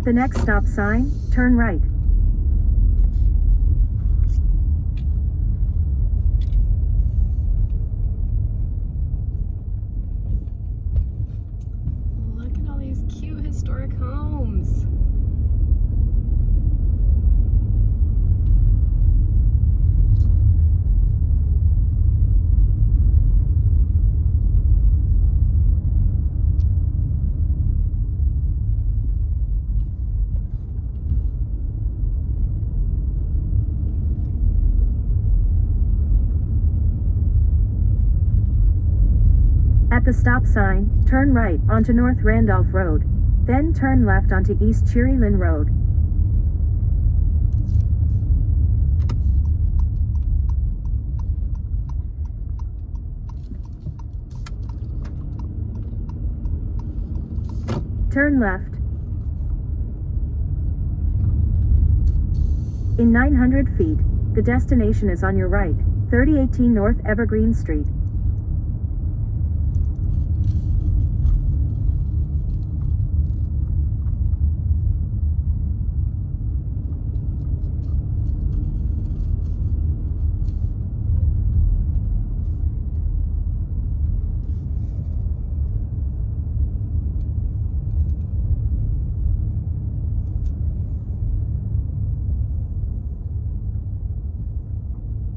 the next stop sign, turn right. Look at all these cute historic homes. At the stop sign, turn right onto North Randolph Road, then turn left onto East Cherry Lynn Road. Turn left. In 900 feet, the destination is on your right, 3018 North Evergreen Street.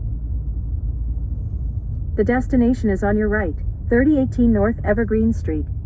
The destination is on your right, 3018 North Evergreen Street.